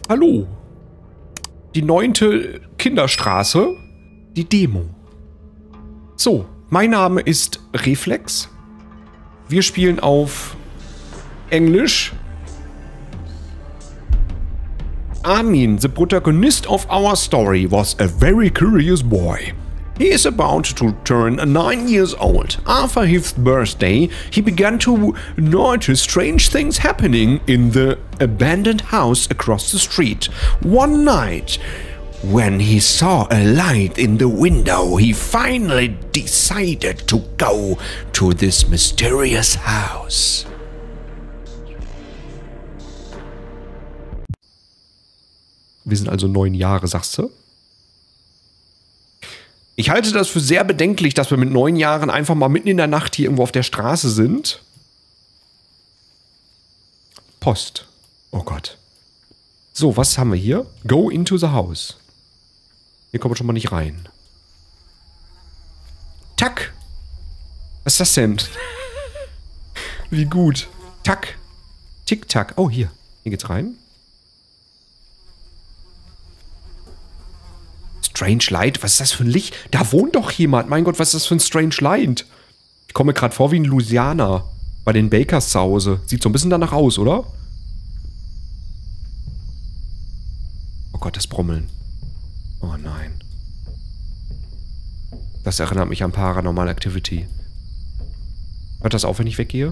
Hallo. Die 9. Kinderstraße. Die Demo. So, mein Name ist Reflex. Wir spielen auf Englisch. Armin, the protagonist of our story, was a very curious boy. He is about to turn 9 years old. After his birthday, he began to notice strange things happening in the abandoned house across the street. One night, when he saw a light in the window, he finally decided to go to this mysterious house. Wir sind also 9 Jahre, sagst du? Ich halte das für sehr bedenklich, dass wir mit 9 Jahren einfach mal mitten in der Nacht hier irgendwo auf der Straße sind. Post. Oh Gott. So, was haben wir hier? Go into the house. Hier kommen wir schon mal nicht rein. Tack. Was ist das denn? Wie gut. Tack. Tick-Tack. Oh, hier. Hier geht's rein. Strange Light? Was ist das für ein Licht? Da wohnt doch jemand. Mein Gott, was ist das für ein Strange Light? Ich komme mir gerade vor wie in Louisiana. Bei den Bakers zu Hause. Sieht so ein bisschen danach aus, oder? Oh Gott, das Brummeln. Oh nein. Das erinnert mich an Paranormal Activity. Hört das auf, wenn ich weggehe?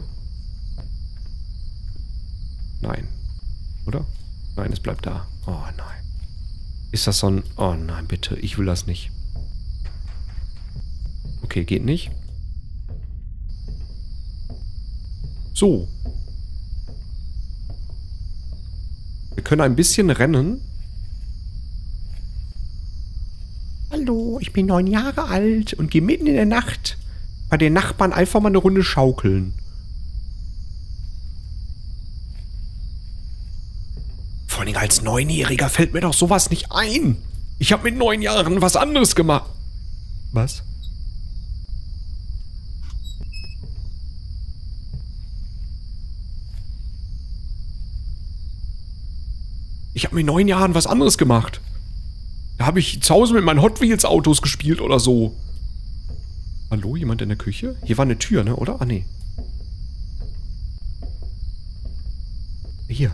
Nein. Oder? Nein, es bleibt da. Oh nein. Ist das so ein... Oh nein, bitte. Ich will das nicht. Okay, geht nicht. So. Wir können ein bisschen rennen. Hallo, ich bin 9 Jahre alt und gehe mitten in der Nacht bei den Nachbarn einfach mal eine Runde schaukeln. Vor allem als 9-Jähriger fällt mir doch sowas nicht ein. Ich habe mit 9 Jahren was anderes gemacht. Was? Ich habe mit 9 Jahren was anderes gemacht. Da habe ich zu Hause mit meinen Hot Wheels Autos gespielt oder so. Hallo, jemand in der Küche? Hier war eine Tür, ne, oder? Ah, nee. Hier.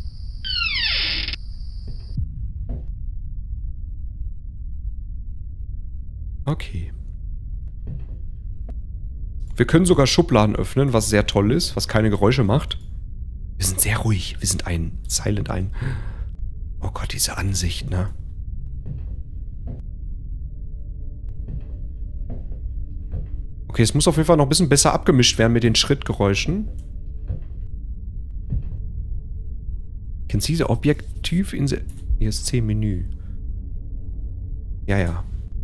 Okay. Wir können sogar Schubladen öffnen, was sehr toll ist, was keine Geräusche macht. Wir sind sehr ruhig. Wir sind silent. Oh Gott, diese Ansicht, ne? Okay, es muss auf jeden Fall noch ein bisschen besser abgemischt werden mit den Schrittgeräuschen. Can see the objective in the ESC-Menü. Ja.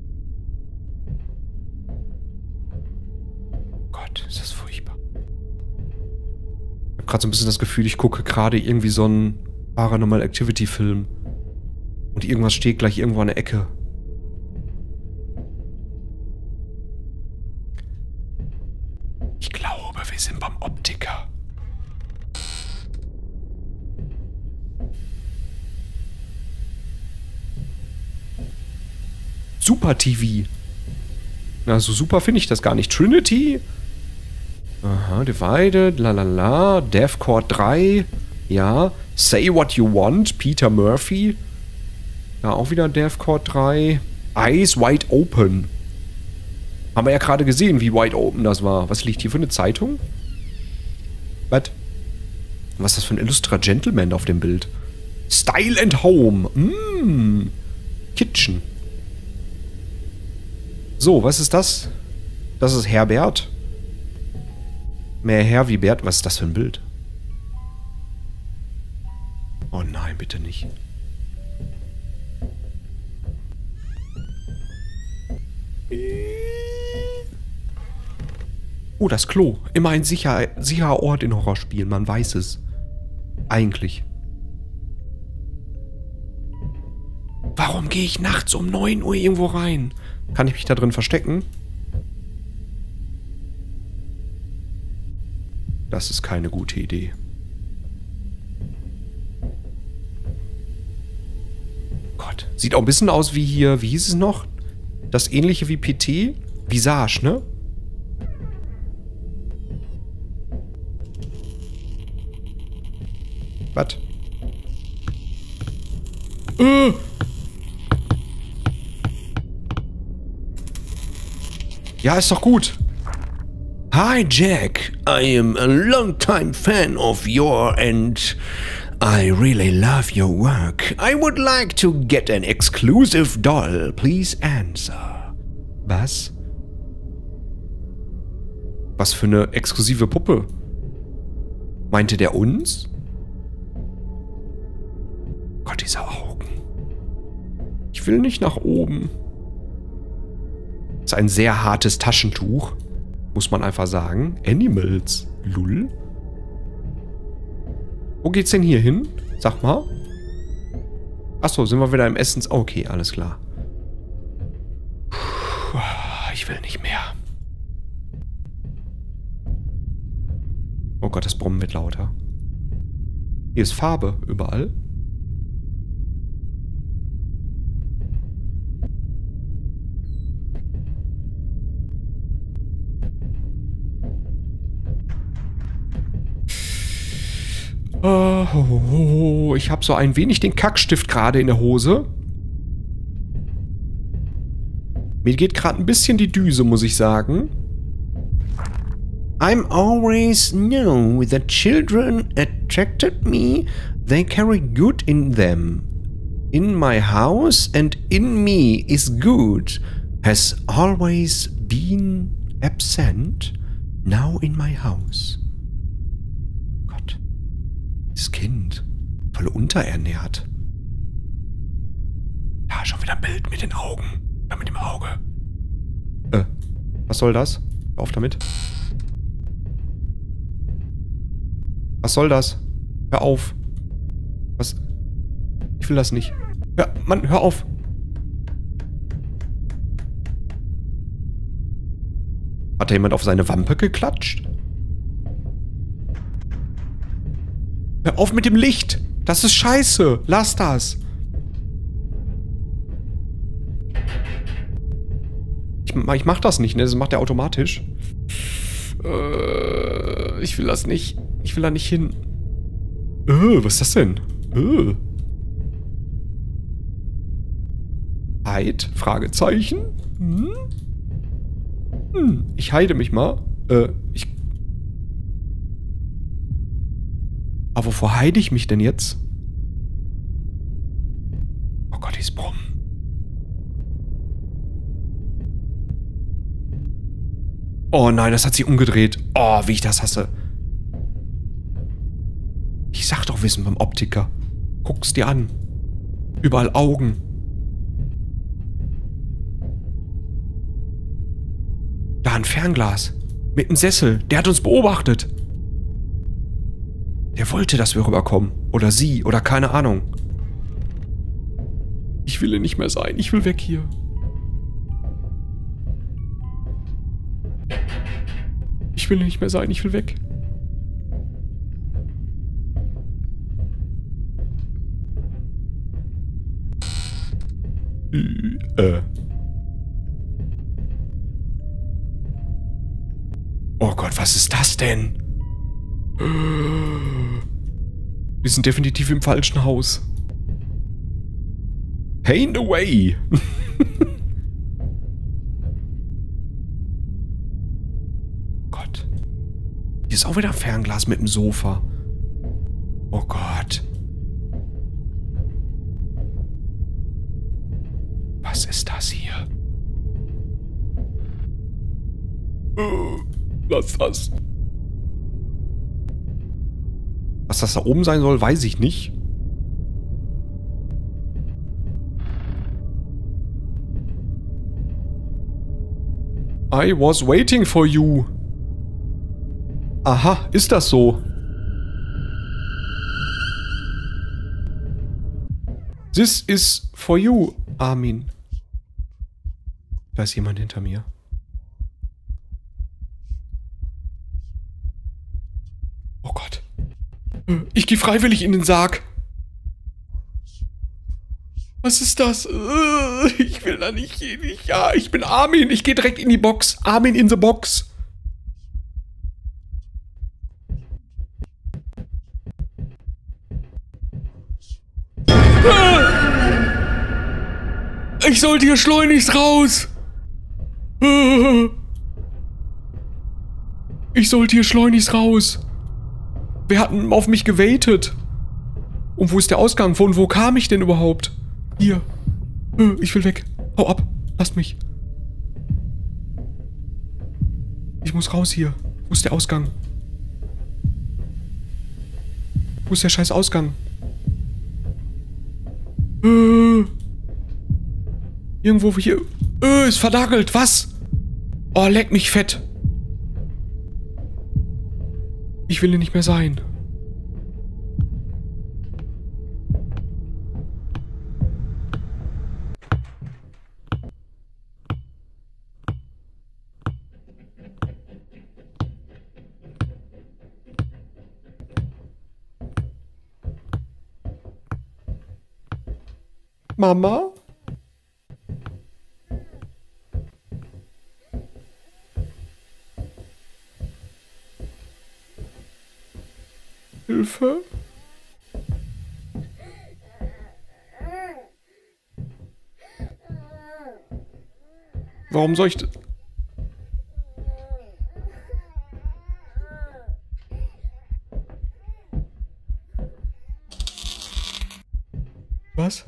Gott, ist das furchtbar. Ich habe gerade so ein bisschen das Gefühl, ich gucke gerade irgendwie so einen Paranormal Activity Film. Und irgendwas steht gleich irgendwo an der Ecke. Ich glaube, wir sind beim Optiker. Super TV. Na, so super finde ich das gar nicht. Trinity. Aha, Divided, lalala. Deathcore 3. Ja. Say What You Want, Peter Murphy. Ja, auch wieder Deathcore 3. Eyes Wide Open. Haben wir ja gerade gesehen, wie wide open das war. Was liegt hier für eine Zeitung? Was? Was ist das für ein Illustra Gentleman auf dem Bild? Style and Home. Kitchen. So, was ist das? Das ist Herbert. Mehr Herr wie Bert. Was ist das für ein Bild? Oh nein, bitte nicht. Oh, das Klo. Immer ein sicherer Ort in Horrorspielen. Man weiß es. Eigentlich. Warum gehe ich nachts um 9 Uhr irgendwo rein? Kann ich mich da drin verstecken? Das ist keine gute Idee. Gott. Sieht auch ein bisschen aus wie hier, wie hieß es noch? Das ähnliche wie PT? Visage, ne? Was? Ja, ist doch gut. Hi, Jack. I am a long-time fan of your and I really love your work. I would like to get an exclusive doll. Please answer. Was? Was für eine exklusive Puppe? Meinte der uns? Gott, diese Augen. Ich will nicht nach oben. Das ist ein sehr hartes Taschentuch. Muss man einfach sagen. Animals. Lull. Wo geht's denn hier hin? Sag mal. Achso, sind wir wieder im Essens... Okay, alles klar. Puh, ich will nicht mehr. Oh Gott, das Brummen wird lauter. Hier ist Farbe überall. Oh, ich habe so ein wenig den Kackstift gerade in der Hose. Mir geht gerade ein bisschen die Düse, muss ich sagen. I'm always know the children attracted me. They carry good in them. In my house and in me is good. Has always been absent. Now in my house. Gott. Das Kind. Voll unterernährt. Ja, schon wieder ein Bild mit den Augen. Ja, mit dem Auge. Was soll das? Hör auf damit. Was soll das? Hör auf. Was? Ich will das nicht. Mann, hör auf. Hat da jemand auf seine Wampe geklatscht? Hör auf mit dem Licht. Das ist scheiße. Lass das. Ich mach das nicht, ne? Das macht er automatisch. Ich will das nicht. Ich will da nicht hin. Was ist das denn? Heid? Fragezeichen? Ich heide mich mal. Aber wovor heide ich mich denn jetzt? Oh Gott, dieses Brummen. Oh nein, das hat sich umgedreht. Oh, wie ich das hasse. Ich sag doch, wir sind beim Optiker. Guck's dir an. Überall Augen. Da ein Fernglas. Mit einem Sessel. Der hat uns beobachtet. Der wollte, dass wir rüberkommen. Oder sie. Oder keine Ahnung. Ich will hier nicht mehr sein. Ich will weg hier. Ich will hier nicht mehr sein. Ich will weg. Oh Gott, was ist das denn? Wir sind definitiv im falschen Haus. Paint away! Gott. Hier ist auch wieder ein Fernglas mit dem Sofa. Oh Gott. Was ist das hier? Was ist das? Was das da oben sein soll, weiß ich nicht. I was waiting for you. Aha, ist das so? This is for you, Armin. Da ist jemand hinter mir. Oh Gott. Ich gehe freiwillig in den Sarg. Was ist das? Ich will da nicht hin. Ja, ich bin Armin. Ich gehe direkt in die Box. Armin in the Box. Ich sollte hier schleunigst raus. Ich sollte hier schleunigst raus. Wer hat denn auf mich gewaitet? Und wo ist der Ausgang? Von wo kam ich denn überhaupt? Hier. Ich will weg. Hau ab. Lasst mich. Ich muss raus hier. Wo ist der Ausgang? Wo ist der scheiß Ausgang? Irgendwo hier. Ist verdagelt. Was? Oh, leck mich fett. Ich will hier nicht mehr sein. Mama? Hilfe? Warum soll ich... Was?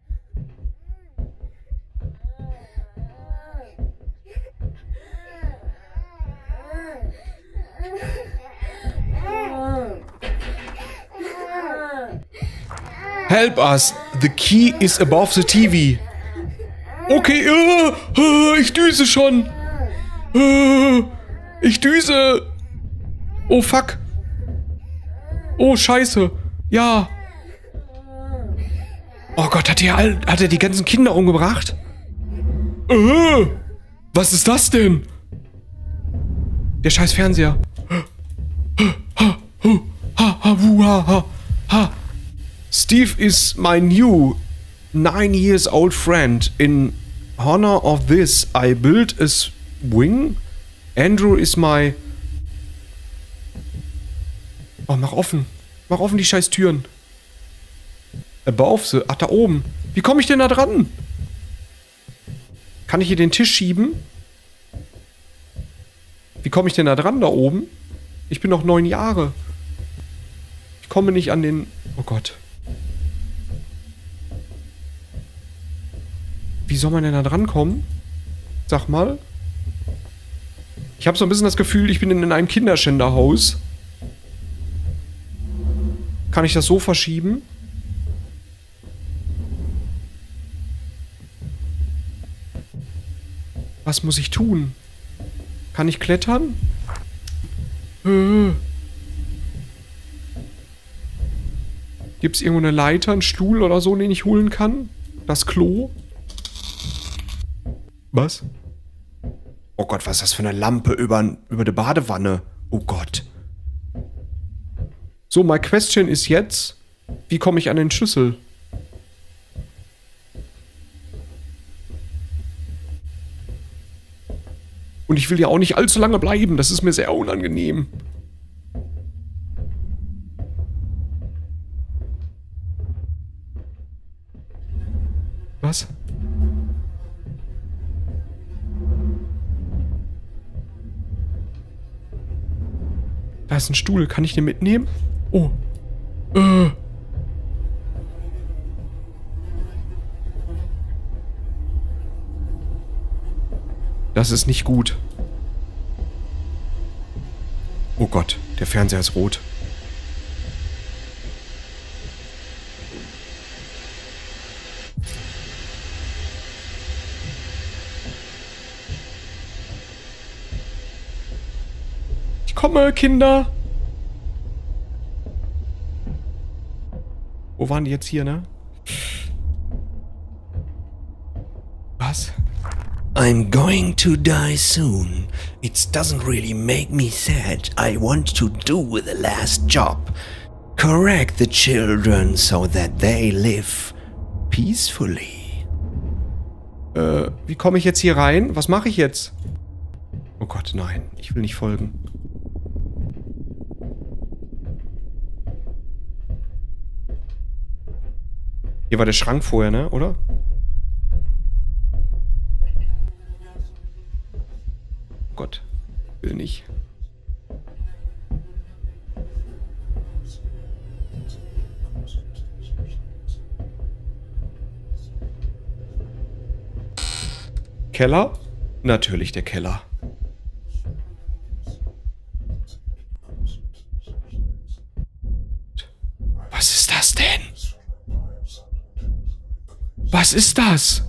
Help us. The key is above the TV. Okay, ich düse schon. Ich düse. Oh, fuck. Oh, scheiße. Ja. Oh Gott, hat er die ganzen Kinder umgebracht? Was ist das denn? Der scheiß Fernseher. Steve is my new 9 years old friend. In honor of this, I built a swing. Andrew is my... Oh, mach offen. Mach offen die scheiß Türen. Above the... Ach, da oben. Wie komme ich denn da dran? Kann ich hier den Tisch schieben? Wie komme ich denn da dran, da oben? Ich bin noch 9 Jahre. Ich komme nicht an den... Oh Gott. Wie soll man denn da dran kommen? Sag mal. Ich habe so ein bisschen das Gefühl, ich bin in einem Kinderschänderhaus. Kann ich das so verschieben? Was muss ich tun? Kann ich klettern? Gibt es irgendwo eine Leiter, einen Stuhl oder so, den ich holen kann? Das Klo? Was? Oh Gott, was ist das für eine Lampe über der Badewanne? Oh Gott. So, my question ist jetzt, wie komme ich an den Schlüssel? Und ich will ja auch nicht allzu lange bleiben, das ist mir sehr unangenehm. Was? Da ist ein Stuhl. Kann ich den mitnehmen? Oh. Das ist nicht gut. Oh Gott, der Fernseher ist rot. Ich komme, Kinder. Wo waren die jetzt hier, ne? Was? I'm going to die soon. It doesn't really make me sad. I want to do the last job. Correct the children so that they live. peacefully. Wie komme ich jetzt hier rein? Was mache ich jetzt? Oh Gott, nein. Ich will nicht folgen. Hier war der Schrank vorher, ne? Oder? Oh Gott. Will nicht. Keller? Natürlich der Keller. Was ist das denn? Was ist das?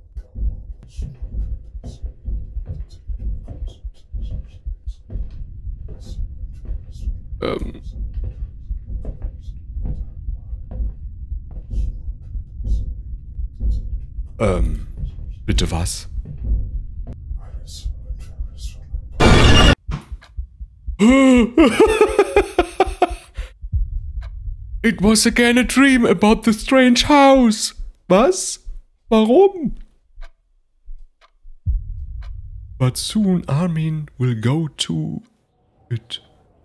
Bitte was? It was again a dream about the strange house. Was? Warum? But soon Armin will go to it.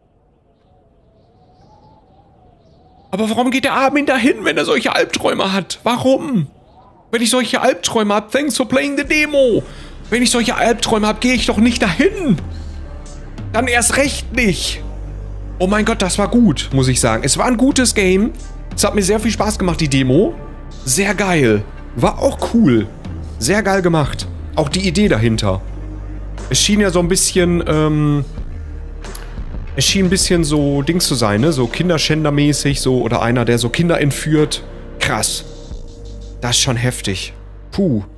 Aber warum geht der Armin dahin, wenn er solche Albträume hat? Warum? Wenn ich solche Albträume habe, thanks for playing the demo. Wenn ich solche Albträume habe, gehe ich doch nicht dahin. Dann erst recht nicht. Oh mein Gott, das war gut, muss ich sagen. Es war ein gutes Game. Es hat mir sehr viel Spaß gemacht, die Demo. Sehr geil. War auch cool. Sehr geil gemacht. Auch die Idee dahinter. Es schien ja so ein bisschen, es schien ein bisschen so Dings zu sein, ne? So Kinderschändermäßig, so, oder einer, der so Kinder entführt. Krass. Das ist schon heftig. Puh.